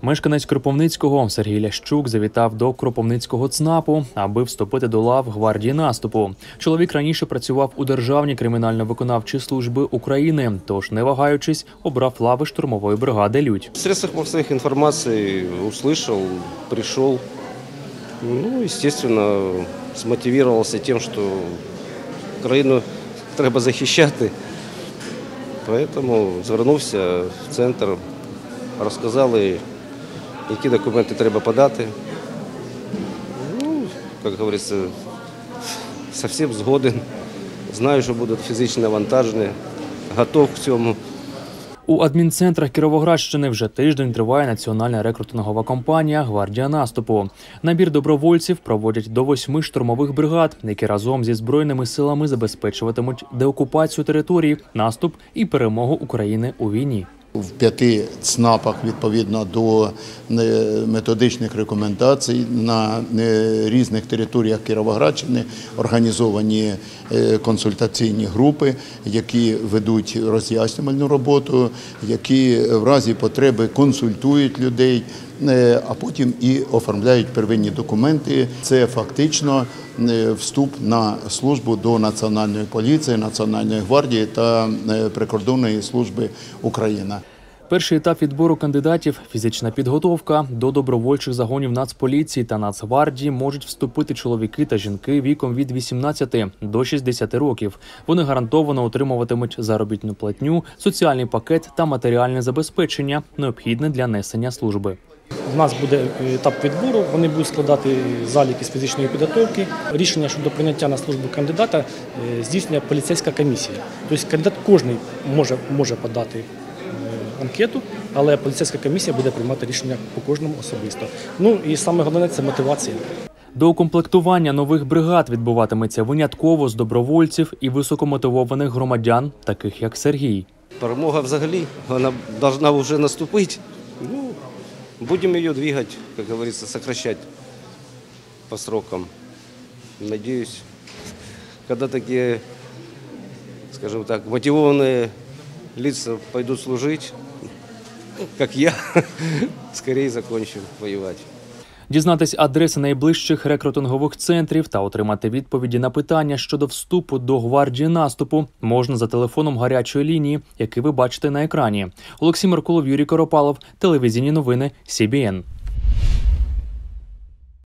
Мешканець Кропивницького Сергій Лящук завітав до Кропивницького ЦНАПу, аби вступити до лав гвардії наступу. Чоловік раніше працював у Державній кримінально-виконавчій службі України, тож, не вагаючись, обрав лави штурмової бригади «Людь». В средствах массовой информации услышал, пришел. Естественно, смотивировался тем, что Україну треба захищати. Поэтому звернувся в центр, розказали, які документи треба подати. Як говориться, зовсім згоден. Знаю, що буде фізичне навантаження, готов к цьому. У адмінцентрах Кіровоградщини вже тиждень триває національна рекрутингова кампанія «Гвардія наступу». Набір добровольців проводять до 8 штурмових бригад, які разом зі Збройними силами забезпечуватимуть деокупацію території, наступ і перемогу України у війні. В 5 ЦНАПах, відповідно до методичних рекомендацій, на різних територіях Кіровоградщини організовані консультаційні групи, які ведуть роз'яснювальну роботу, які в разі потреби консультують людей, а потім і оформляють первинні документи. Це фактично вступ на службу до Національної поліції, Національної гвардії та Прикордонної служби України. Перший етап відбору кандидатів – фізична підготовка. До добровольчих загонів Нацполіції та Нацгвардії можуть вступити чоловіки та жінки віком від 18 до 60 років. Вони гарантовано отримуватимуть заробітну платню, соціальний пакет та матеріальне забезпечення, необхідне для несення служби. У нас буде етап відбору, вони будуть складати заліки з фізичної підготовки. Рішення щодо прийняття на службу кандидата здійснює поліцейська комісія. Тобто кандидат кожен може подати анкету, але поліцейська комісія буде приймати рішення по кожному особисто. І саме головне – це мотивація. Доукомплектування нових бригад відбуватиметься винятково з добровольців і високомотивованих громадян, таких як Сергій. Перемога взагалі, вона повинна вже наступити. Будем ее двигать, как говорится, сокращать по срокам. Надеюсь, когда такие, скажем так, мотивованные лица пойдут служить, как я, скорее закончим воевать. Дізнатись адреси найближчих рекрутингових центрів та отримати відповіді на питання щодо вступу до гвардії наступу можна за телефоном гарячої лінії, який ви бачите на екрані. Олексій Меркулов, Юрій Коропалов, телевізійні новини СІБІН.